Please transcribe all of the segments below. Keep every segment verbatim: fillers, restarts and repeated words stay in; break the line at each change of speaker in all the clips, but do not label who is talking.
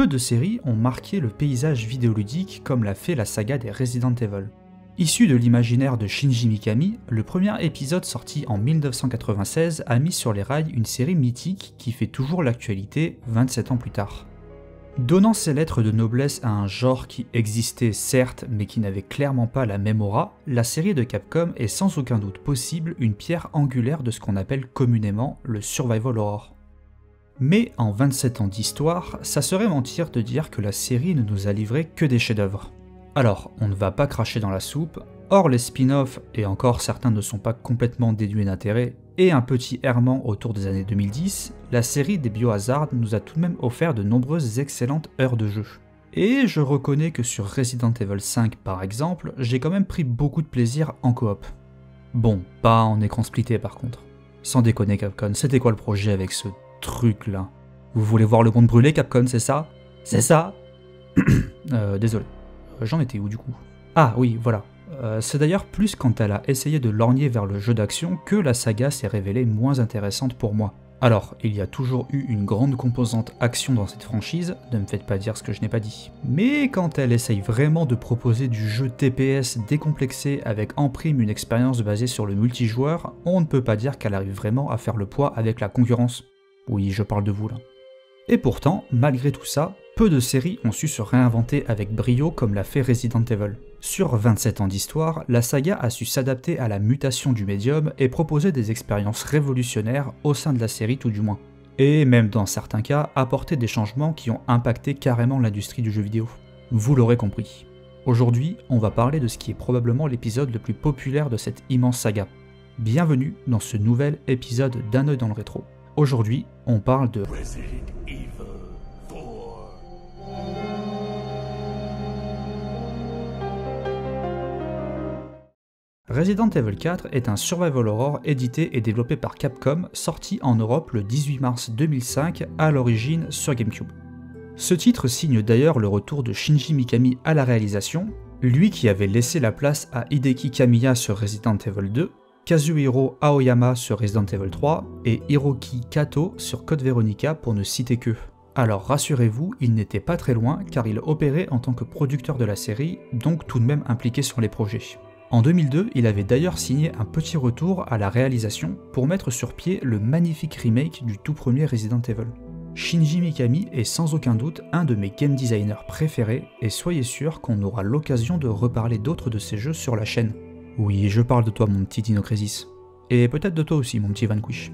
de séries ont marqué le paysage vidéoludique comme l'a fait la saga des Resident Evil. Issu de l'imaginaire de Shinji Mikami, le premier épisode sorti en mille neuf cent quatre-vingt-seize a mis sur les rails une série mythique qui fait toujours l'actualité vingt-sept ans plus tard. Donnant ses lettres de noblesse à un genre qui existait certes mais qui n'avait clairement pas la même aura, la série de Capcom est sans aucun doute possible une pierre angulaire de ce qu'on appelle communément le survival horror. Mais en vingt-sept ans d'histoire, ça serait mentir de dire que la série ne nous a livré que des chefs-d'œuvre. Alors, on ne va pas cracher dans la soupe, or les spin-offs, et encore certains ne sont pas complètement dénués d'intérêt, et un petit errement autour des années deux mille dix, la série des Biohazard nous a tout de même offert de nombreuses excellentes heures de jeu. Et je reconnais que sur Resident Evil cinq par exemple, j'ai quand même pris beaucoup de plaisir en coop. Bon, pas en écran splitté par contre. Sans déconner Capcom, c'était quoi le projet avec ce truc là? Vous voulez voir le monde brûler Capcom, c'est ça? C'est ça? euh, désolé. J'en étais où du coup? Ah oui, voilà. Euh, c'est d'ailleurs plus quand elle a essayé de lorgner vers le jeu d'action que la saga s'est révélée moins intéressante pour moi. Alors, il y a toujours eu une grande composante action dans cette franchise, ne me faites pas dire ce que je n'ai pas dit. Mais quand elle essaye vraiment de proposer du jeu T P S décomplexé avec en prime une expérience basée sur le multijoueur, on ne peut pas dire qu'elle arrive vraiment à faire le poids avec la concurrence. Oui, je parle de vous là. Et pourtant, malgré tout ça, peu de séries ont su se réinventer avec brio comme l'a fait Resident Evil. Sur vingt-sept ans d'histoire, la saga a su s'adapter à la mutation du médium et proposer des expériences révolutionnaires au sein de la série tout du moins. Et même dans certains cas, apporter des changements qui ont impacté carrément l'industrie du jeu vidéo. Vous l'aurez compris. Aujourd'hui, on va parler de ce qui est probablement l'épisode le plus populaire de cette immense saga. Bienvenue dans ce nouvel épisode d'Un œil dans le rétro. Aujourd'hui, on parle de Resident Evil quatre. Resident Evil quatre est un survival horror édité et développé par Capcom, sorti en Europe le dix-huit mars deux mille cinq, à l'origine sur GameCube. Ce titre signe d'ailleurs le retour de Shinji Mikami à la réalisation, lui qui avait laissé la place à Hideki Kamiya sur Resident Evil deux, Kazuhiro Aoyama sur Resident Evil trois et Hiroki Kato sur Code Veronica pour ne citer qu'eux. Alors rassurez-vous, il n'était pas très loin car il opérait en tant que producteur de la série, donc tout de même impliqué sur les projets. En deux mille deux, il avait d'ailleurs signé un petit retour à la réalisation pour mettre sur pied le magnifique remake du tout premier Resident Evil. Shinji Mikami est sans aucun doute un de mes game designers préférés et soyez sûr qu'on aura l'occasion de reparler d'autres de ses jeux sur la chaîne. Oui, je parle de toi mon petit Dinocrisis. Et peut-être de toi aussi mon petit Vanquish.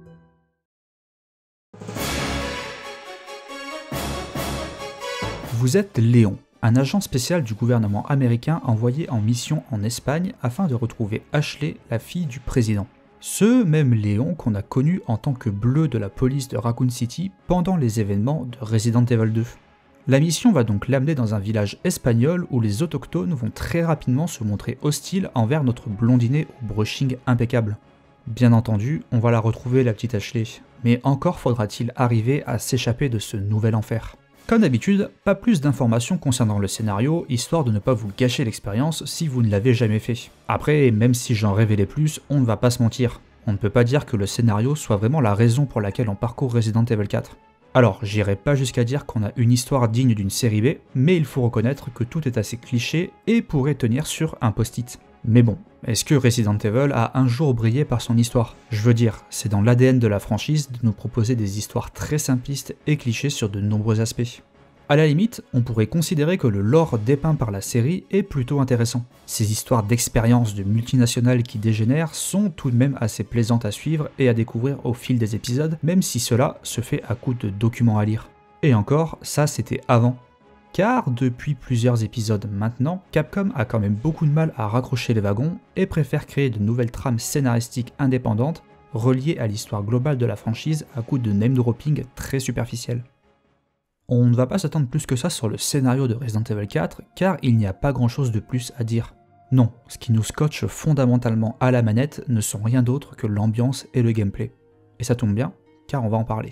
Vous êtes Léon, un agent spécial du gouvernement américain envoyé en mission en Espagne afin de retrouver Ashley, la fille du président. Ce même Léon qu'on a connu en tant que bleu de la police de Raccoon City pendant les événements de Resident Evil deux. La mission va donc l'amener dans un village espagnol où les autochtones vont très rapidement se montrer hostiles envers notre blondinet au brushing impeccable. Bien entendu, on va la retrouver la petite Ashley, mais encore faudra-t-il arriver à s'échapper de ce nouvel enfer. Comme d'habitude, pas plus d'informations concernant le scénario, histoire de ne pas vous gâcher l'expérience si vous ne l'avez jamais fait. Après, même si j'en révélais plus, on ne va pas se mentir. On ne peut pas dire que le scénario soit vraiment la raison pour laquelle on parcourt Resident Evil quatre. Alors, j'irai pas jusqu'à dire qu'on a une histoire digne d'une série B, mais il faut reconnaître que tout est assez cliché et pourrait tenir sur un post-it. Mais bon, est-ce que Resident Evil a un jour brillé par son histoire? Je veux dire, c'est dans l'A D N de la franchise de nous proposer des histoires très simplistes et clichés sur de nombreux aspects. À la limite, on pourrait considérer que le lore dépeint par la série est plutôt intéressant. Ces histoires d'expériences de multinationales qui dégénèrent sont tout de même assez plaisantes à suivre et à découvrir au fil des épisodes, même si cela se fait à coup de documents à lire. Et encore, ça c'était avant. Car depuis plusieurs épisodes maintenant, Capcom a quand même beaucoup de mal à raccrocher les wagons et préfère créer de nouvelles trames scénaristiques indépendantes reliées à l'histoire globale de la franchise à coup de name-dropping très superficiel. On ne va pas s'attendre plus que ça sur le scénario de Resident Evil quatre, car il n'y a pas grand chose de plus à dire. Non, ce qui nous scotche fondamentalement à la manette ne sont rien d'autre que l'ambiance et le gameplay. Et ça tombe bien, car on va en parler.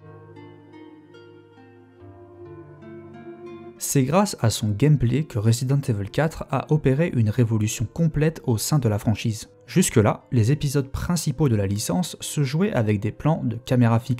C'est grâce à son gameplay que Resident Evil quatre a opéré une révolution complète au sein de la franchise. Jusque-là, les épisodes principaux de la licence se jouaient avec des plans de caméra fixe.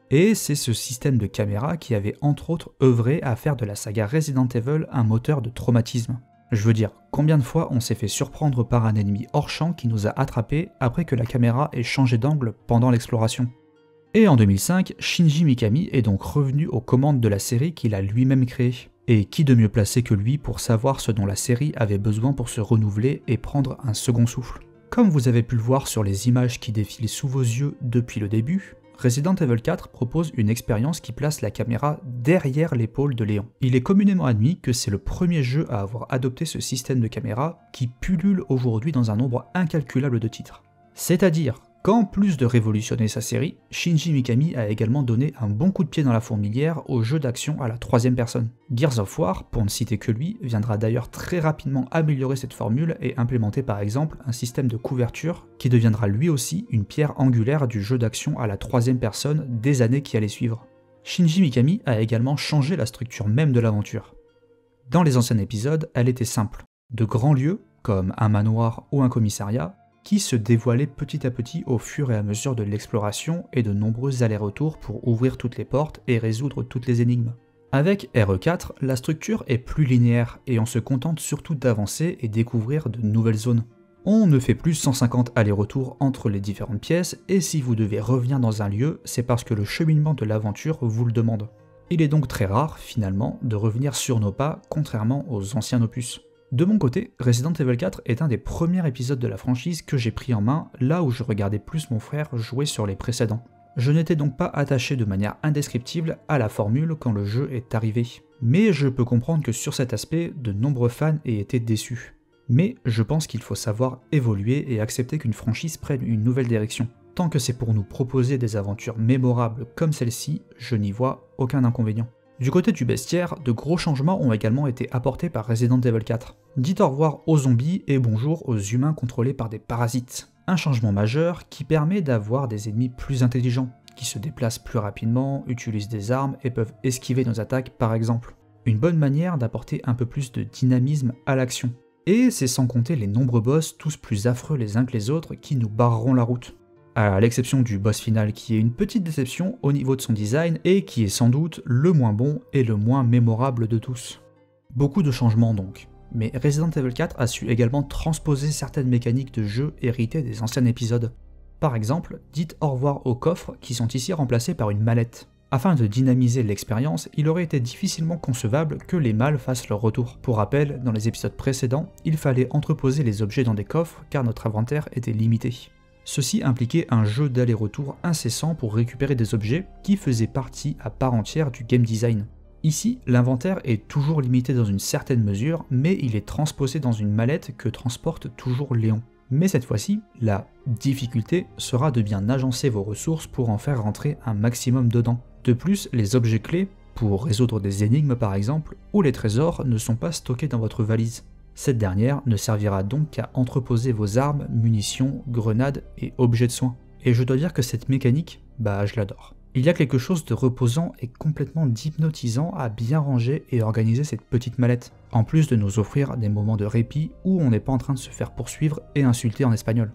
Et c'est ce système de caméra qui avait entre autres œuvré à faire de la saga Resident Evil un moteur de traumatisme. Je veux dire, combien de fois on s'est fait surprendre par un ennemi hors champ qui nous a attrapés après que la caméra ait changé d'angle pendant l'exploration. Et en deux mille cinq, Shinji Mikami est donc revenu aux commandes de la série qu'il a lui-même créée. Et qui de mieux placé que lui pour savoir ce dont la série avait besoin pour se renouveler et prendre un second souffle. Comme vous avez pu le voir sur les images qui défilent sous vos yeux depuis le début, Resident Evil quatre propose une expérience qui place la caméra derrière l'épaule de Léon. Il est communément admis que c'est le premier jeu à avoir adopté ce système de caméra qui pullule aujourd'hui dans un nombre incalculable de titres. C'est-à-dire qu'en plus de révolutionner sa série, Shinji Mikami a également donné un bon coup de pied dans la fourmilière au jeu d'action à la troisième personne. Gears of War, pour ne citer que lui, viendra d'ailleurs très rapidement améliorer cette formule et implémenter par exemple un système de couverture qui deviendra lui aussi une pierre angulaire du jeu d'action à la troisième personne des années qui allaient suivre. Shinji Mikami a également changé la structure même de l'aventure. Dans les anciens épisodes, elle était simple. De grands lieux, comme un manoir ou un commissariat, qui se dévoilait petit à petit au fur et à mesure de l'exploration et de nombreux allers-retours pour ouvrir toutes les portes et résoudre toutes les énigmes. Avec R E quatre, la structure est plus linéaire et on se contente surtout d'avancer et découvrir de nouvelles zones. On ne fait plus cent cinquante allers-retours entre les différentes pièces et si vous devez revenir dans un lieu, c'est parce que le cheminement de l'aventure vous le demande. Il est donc très rare, finalement, de revenir sur nos pas, contrairement aux anciens opus. De mon côté, Resident Evil quatre est un des premiers épisodes de la franchise que j'ai pris en main, là où je regardais plus mon frère jouer sur les précédents. Je n'étais donc pas attaché de manière indescriptible à la formule quand le jeu est arrivé. Mais je peux comprendre que sur cet aspect, de nombreux fans aient été déçus. Mais je pense qu'il faut savoir évoluer et accepter qu'une franchise prenne une nouvelle direction. Tant que c'est pour nous proposer des aventures mémorables comme celle-ci, je n'y vois aucun inconvénient. Du côté du bestiaire, de gros changements ont également été apportés par Resident Evil quatre. Dites au revoir aux zombies et bonjour aux humains contrôlés par des parasites. Un changement majeur qui permet d'avoir des ennemis plus intelligents, qui se déplacent plus rapidement, utilisent des armes et peuvent esquiver nos attaques par exemple. Une bonne manière d'apporter un peu plus de dynamisme à l'action. Et c'est sans compter les nombreux boss tous plus affreux les uns que les autres qui nous barreront la route. À l'exception du boss final qui est une petite déception au niveau de son design et qui est sans doute le moins bon et le moins mémorable de tous. Beaucoup de changements donc, mais Resident Evil quatre a su également transposer certaines mécaniques de jeu héritées des anciens épisodes. Par exemple, dites au revoir aux coffres qui sont ici remplacés par une mallette. Afin de dynamiser l'expérience, il aurait été difficilement concevable que les mâles fassent leur retour. Pour rappel, dans les épisodes précédents, il fallait entreposer les objets dans des coffres car notre inventaire était limité. Ceci impliquait un jeu d'aller-retour incessant pour récupérer des objets qui faisaient partie à part entière du game design. Ici, l'inventaire est toujours limité dans une certaine mesure, mais il est transposé dans une mallette que transporte toujours Léon. Mais cette fois-ci, la difficulté sera de bien agencer vos ressources pour en faire rentrer un maximum dedans. De plus, les objets clés, pour résoudre des énigmes par exemple, ou les trésors ne sont pas stockés dans votre valise. Cette dernière ne servira donc qu'à entreposer vos armes, munitions, grenades et objets de soins. Et je dois dire que cette mécanique, bah je l'adore. Il y a quelque chose de reposant et complètement hypnotisant à bien ranger et organiser cette petite mallette, en plus de nous offrir des moments de répit où on n'est pas en train de se faire poursuivre et insulter en espagnol.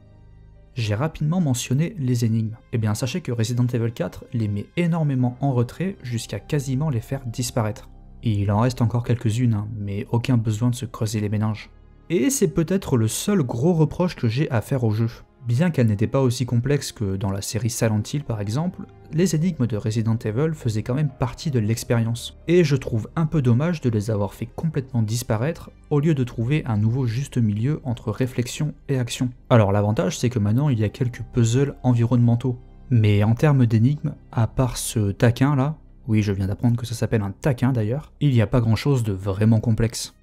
J'ai rapidement mentionné les énigmes. Et bien sachez que Resident Evil quatre les met énormément en retrait jusqu'à quasiment les faire disparaître. Il en reste encore quelques-unes, hein, mais aucun besoin de se creuser les méninges. Et c'est peut-être le seul gros reproche que j'ai à faire au jeu. Bien qu'elle n'était pas aussi complexe que dans la série Silent Hill par exemple, les énigmes de Resident Evil faisaient quand même partie de l'expérience. Et je trouve un peu dommage de les avoir fait complètement disparaître, au lieu de trouver un nouveau juste milieu entre réflexion et action. Alors l'avantage c'est que maintenant il y a quelques puzzles environnementaux. Mais en termes d'énigmes, à part ce taquin là, oui, je viens d'apprendre que ça s'appelle un taquin d'ailleurs, il n'y a pas grand chose de vraiment complexe.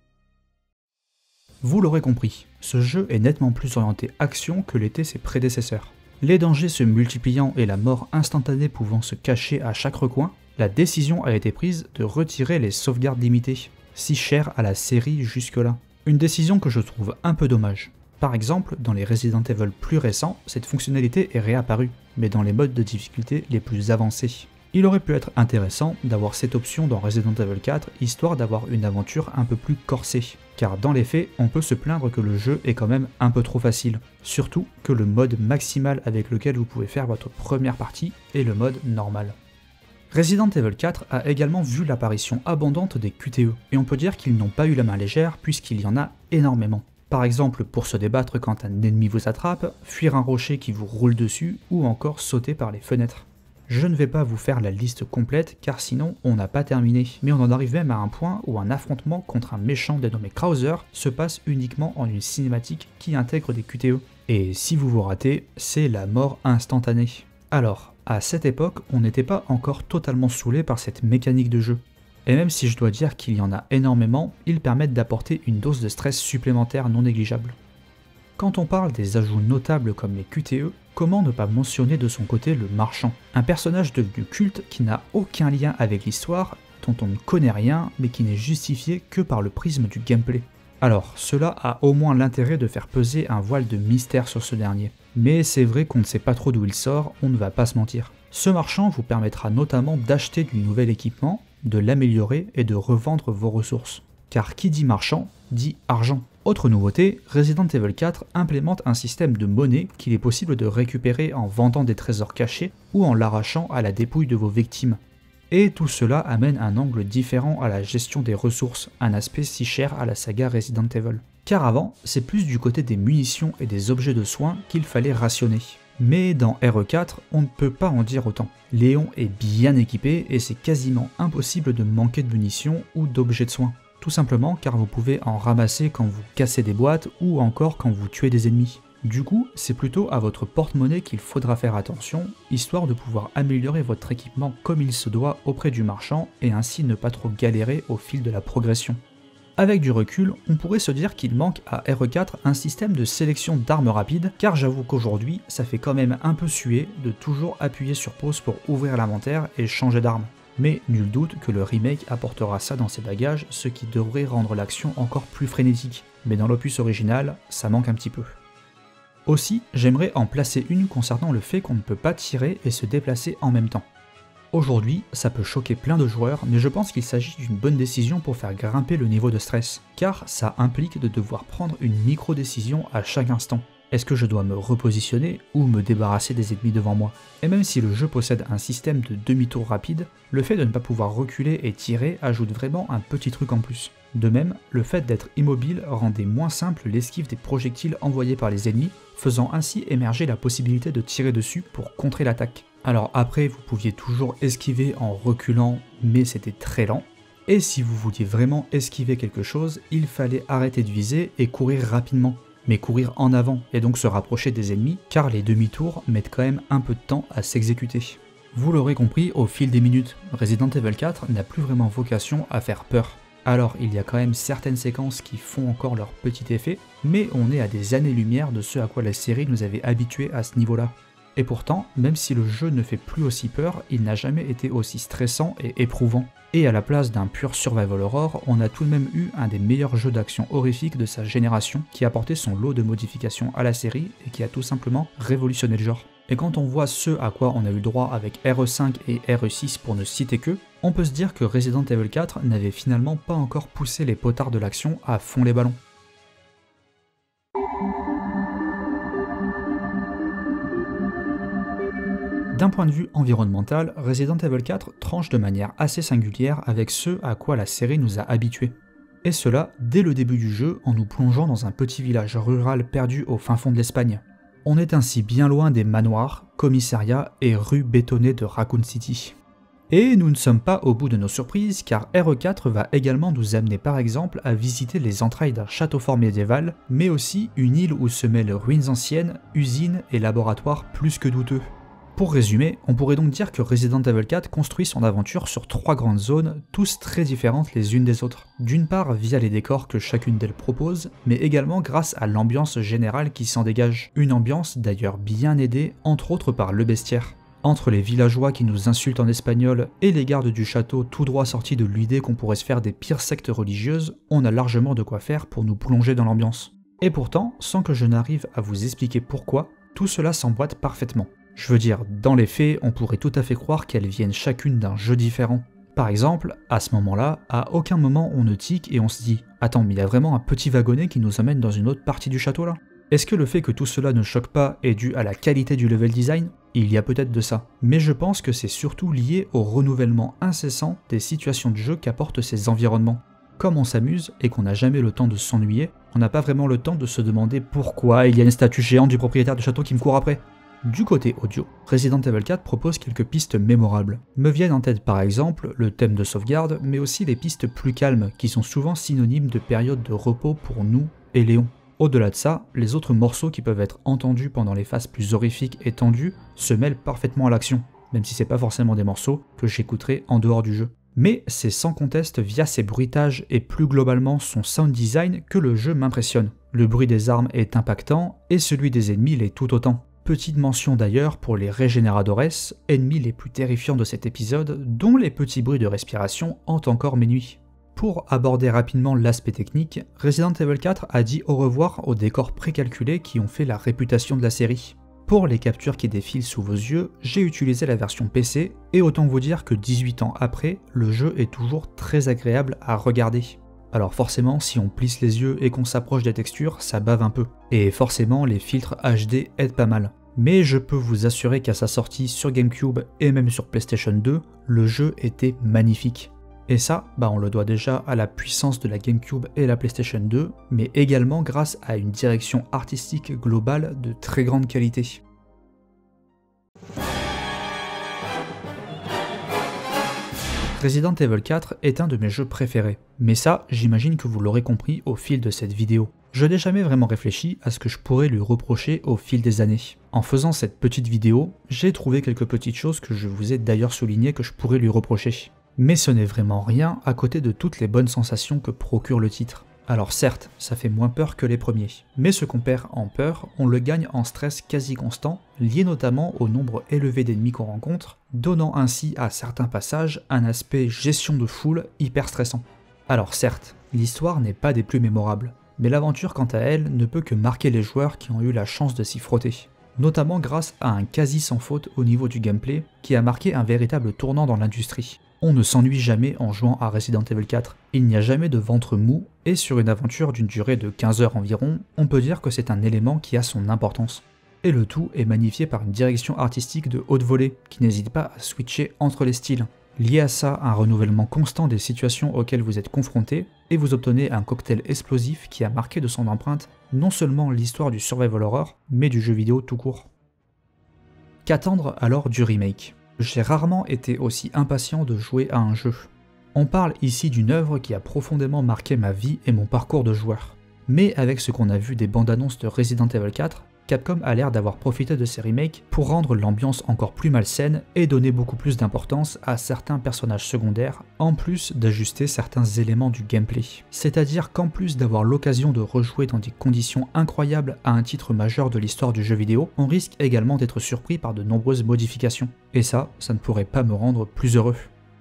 Vous l'aurez compris, ce jeu est nettement plus orienté action que l'étaient ses prédécesseurs. Les dangers se multipliant et la mort instantanée pouvant se cacher à chaque recoin, la décision a été prise de retirer les sauvegardes limitées, si chères à la série jusque-là. Une décision que je trouve un peu dommage. Par exemple, dans les Resident Evil plus récents, cette fonctionnalité est réapparue, mais dans les modes de difficulté les plus avancés. Il aurait pu être intéressant d'avoir cette option dans Resident Evil quatre, histoire d'avoir une aventure un peu plus corsée, car dans les faits, on peut se plaindre que le jeu est quand même un peu trop facile, surtout que le mode maximal avec lequel vous pouvez faire votre première partie est le mode normal. Resident Evil quatre a également vu l'apparition abondante des Q T E, et on peut dire qu'ils n'ont pas eu la main légère puisqu'il y en a énormément. Par exemple pour se débattre quand un ennemi vous attrape, fuir un rocher qui vous roule dessus, ou encore sauter par les fenêtres. Je ne vais pas vous faire la liste complète car sinon on n'a pas terminé, mais on en arrive même à un point où un affrontement contre un méchant dénommé Krauser se passe uniquement en une cinématique qui intègre des Q T E. Et si vous vous ratez, c'est la mort instantanée. Alors, à cette époque, on n'était pas encore totalement saoulé par cette mécanique de jeu. Et même si je dois dire qu'il y en a énormément, ils permettent d'apporter une dose de stress supplémentaire non négligeable. Quand on parle des ajouts notables comme les Q T E, comment ne pas mentionner de son côté le marchand, un personnage devenu culte qui n'a aucun lien avec l'histoire, dont on ne connaît rien, mais qui n'est justifié que par le prisme du gameplay. Alors, cela a au moins l'intérêt de faire peser un voile de mystère sur ce dernier. Mais c'est vrai qu'on ne sait pas trop d'où il sort, on ne va pas se mentir. Ce marchand vous permettra notamment d'acheter du nouvel équipement, de l'améliorer et de revendre vos ressources. Car qui dit marchand, dit argent. Autre nouveauté, Resident Evil quatre implémente un système de monnaie qu'il est possible de récupérer en vendant des trésors cachés ou en l'arrachant à la dépouille de vos victimes. Et tout cela amène un angle différent à la gestion des ressources, un aspect si cher à la saga Resident Evil. Car avant, c'est plus du côté des munitions et des objets de soins qu'il fallait rationner. Mais dans R E quatre, on ne peut pas en dire autant. Léon est bien équipé et c'est quasiment impossible de manquer de munitions ou d'objets de soins. Tout simplement car vous pouvez en ramasser quand vous cassez des boîtes ou encore quand vous tuez des ennemis. Du coup, c'est plutôt à votre porte-monnaie qu'il faudra faire attention, histoire de pouvoir améliorer votre équipement comme il se doit auprès du marchand et ainsi ne pas trop galérer au fil de la progression. Avec du recul, on pourrait se dire qu'il manque à R E quatre un système de sélection d'armes rapides, car j'avoue qu'aujourd'hui, ça fait quand même un peu suer de toujours appuyer sur pause pour ouvrir l'inventaire et changer d'arme. Mais nul doute que le remake apportera ça dans ses bagages, ce qui devrait rendre l'action encore plus frénétique, mais dans l'opus original, ça manque un petit peu. Aussi, j'aimerais en placer une concernant le fait qu'on ne peut pas tirer et se déplacer en même temps. Aujourd'hui, ça peut choquer plein de joueurs, mais je pense qu'il s'agit d'une bonne décision pour faire grimper le niveau de stress, car ça implique de devoir prendre une micro-décision à chaque instant. Est-ce que je dois me repositionner ou me débarrasser des ennemis devant moi? Et même si le jeu possède un système de demi-tour rapide, le fait de ne pas pouvoir reculer et tirer ajoute vraiment un petit truc en plus. De même, le fait d'être immobile rendait moins simple l'esquive des projectiles envoyés par les ennemis, faisant ainsi émerger la possibilité de tirer dessus pour contrer l'attaque. Alors après, vous pouviez toujours esquiver en reculant, mais c'était très lent. Et si vous vouliez vraiment esquiver quelque chose, il fallait arrêter de viser et courir rapidement. Mais courir en avant et donc se rapprocher des ennemis, car les demi-tours mettent quand même un peu de temps à s'exécuter. Vous l'aurez compris au fil des minutes, Resident Evil quatre n'a plus vraiment vocation à faire peur. Alors il y a quand même certaines séquences qui font encore leur petit effet, mais on est à des années-lumière de ce à quoi la série nous avait habitués à ce niveau-là. Et pourtant, même si le jeu ne fait plus aussi peur, il n'a jamais été aussi stressant et éprouvant. Et à la place d'un pur survival horror, on a tout de même eu un des meilleurs jeux d'action horrifique de sa génération, qui a apporté son lot de modifications à la série et qui a tout simplement révolutionné le genre. Et quand on voit ce à quoi on a eu droit avec R E cinq et R E six pour ne citer que, on peut se dire que Resident Evil quatre n'avait finalement pas encore poussé les potards de l'action à fond les ballons. D'un point de vue environnemental, Resident Evil quatre tranche de manière assez singulière avec ce à quoi la série nous a habitués. Et cela dès le début du jeu en nous plongeant dans un petit village rural perdu au fin fond de l'Espagne. On est ainsi bien loin des manoirs, commissariats et rues bétonnées de Raccoon City. Et nous ne sommes pas au bout de nos surprises car R E quatre va également nous amener par exemple à visiter les entrailles d'un château fort médiéval, mais aussi une île où se mêlent ruines anciennes, usines et laboratoires plus que douteux. Pour résumer, on pourrait donc dire que Resident Evil quatre construit son aventure sur trois grandes zones, tous très différentes les unes des autres. D'une part via les décors que chacune d'elles propose, mais également grâce à l'ambiance générale qui s'en dégage. Une ambiance d'ailleurs bien aidée, entre autres par le bestiaire. Entre les villageois qui nous insultent en espagnol et les gardes du château tout droit sortis de l'idée qu'on pourrait se faire des pires sectes religieuses, on a largement de quoi faire pour nous plonger dans l'ambiance. Et pourtant, sans que je n'arrive à vous expliquer pourquoi, tout cela s'emboîte parfaitement. Je veux dire, dans les faits, on pourrait tout à fait croire qu'elles viennent chacune d'un jeu différent. Par exemple, à ce moment-là, à aucun moment on ne tique et on se dit « Attends, mais il y a vraiment un petit wagonnet qui nous amène dans une autre partie du château là ?» Est-ce que le fait que tout cela ne choque pas est dû à la qualité du level design? Il y a peut-être de ça. Mais je pense que c'est surtout lié au renouvellement incessant des situations de jeu qu'apportent ces environnements. Comme on s'amuse et qu'on n'a jamais le temps de s'ennuyer, on n'a pas vraiment le temps de se demander pourquoi il y a une statue géante du propriétaire du château qui me court après. Du côté audio, Resident Evil quatre propose quelques pistes mémorables. Me viennent en tête par exemple le thème de sauvegarde, mais aussi les pistes plus calmes, qui sont souvent synonymes de période de repos pour nous et Léon. Au-delà de ça, les autres morceaux qui peuvent être entendus pendant les phases plus horrifiques et tendues se mêlent parfaitement à l'action, même si c'est pas forcément des morceaux que j'écouterai en dehors du jeu. Mais c'est sans conteste via ses bruitages et plus globalement son sound design que le jeu m'impressionne. Le bruit des armes est impactant et celui des ennemis l'est tout autant. Petite mention d'ailleurs pour les Regeneradores, ennemis les plus terrifiants de cet épisode, dont les petits bruits de respiration hantent encore mes nuits. Pour aborder rapidement l'aspect technique, Resident Evil quatre a dit au revoir aux décors précalculés qui ont fait la réputation de la série. Pour les captures qui défilent sous vos yeux, j'ai utilisé la version P C, et autant vous dire que dix-huit ans après, le jeu est toujours très agréable à regarder. Alors forcément, si on plisse les yeux et qu'on s'approche des textures, ça bave un peu. Et forcément, les filtres H D aident pas mal. Mais je peux vous assurer qu'à sa sortie sur GameCube et même sur PlayStation deux, le jeu était magnifique. Et ça, bah on le doit déjà à la puissance de la GameCube et la PlayStation deux, mais également grâce à une direction artistique globale de très grande qualité. Resident Evil quatre est un de mes jeux préférés, mais ça, j'imagine que vous l'aurez compris au fil de cette vidéo. Je n'ai jamais vraiment réfléchi à ce que je pourrais lui reprocher au fil des années. En faisant cette petite vidéo, j'ai trouvé quelques petites choses que je vous ai d'ailleurs soulignées que je pourrais lui reprocher. Mais ce n'est vraiment rien à côté de toutes les bonnes sensations que procure le titre. Alors certes, ça fait moins peur que les premiers, mais ce qu'on perd en peur, on le gagne en stress quasi constant, lié notamment au nombre élevé d'ennemis qu'on rencontre, donnant ainsi à certains passages un aspect gestion de foule hyper stressant. Alors certes, l'histoire n'est pas des plus mémorables, mais l'aventure quant à elle ne peut que marquer les joueurs qui ont eu la chance de s'y frotter. Notamment grâce à un quasi sans faute au niveau du gameplay, qui a marqué un véritable tournant dans l'industrie. On ne s'ennuie jamais en jouant à Resident Evil quatre, il n'y a jamais de ventre mou, et sur une aventure d'une durée de quinze heures environ, on peut dire que c'est un élément qui a son importance. Et le tout est magnifié par une direction artistique de haute volée, qui n'hésite pas à switcher entre les styles. Lié à ça, un renouvellement constant des situations auxquelles vous êtes confrontés, et vous obtenez un cocktail explosif qui a marqué de son empreinte non seulement l'histoire du survival horror, mais du jeu vidéo tout court. Qu'attendre alors du remake ? J'ai rarement été aussi impatient de jouer à un jeu. On parle ici d'une œuvre qui a profondément marqué ma vie et mon parcours de joueur. Mais avec ce qu'on a vu des bandes annonces de Resident Evil quatre, Capcom a l'air d'avoir profité de ces remakes pour rendre l'ambiance encore plus malsaine et donner beaucoup plus d'importance à certains personnages secondaires, en plus d'ajuster certains éléments du gameplay. C'est-à-dire qu'en plus d'avoir l'occasion de rejouer dans des conditions incroyables à un titre majeur de l'histoire du jeu vidéo, on risque également d'être surpris par de nombreuses modifications. Et ça, ça ne pourrait pas me rendre plus heureux.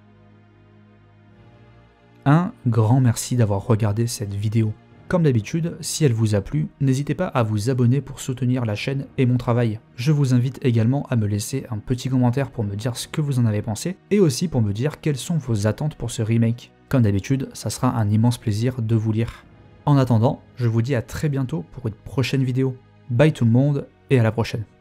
Un grand merci d'avoir regardé cette vidéo. Comme d'habitude, si elle vous a plu, n'hésitez pas à vous abonner pour soutenir la chaîne et mon travail. Je vous invite également à me laisser un petit commentaire pour me dire ce que vous en avez pensé, et aussi pour me dire quelles sont vos attentes pour ce remake. Comme d'habitude, ça sera un immense plaisir de vous lire. En attendant, je vous dis à très bientôt pour une prochaine vidéo. Bye tout le monde, et à la prochaine.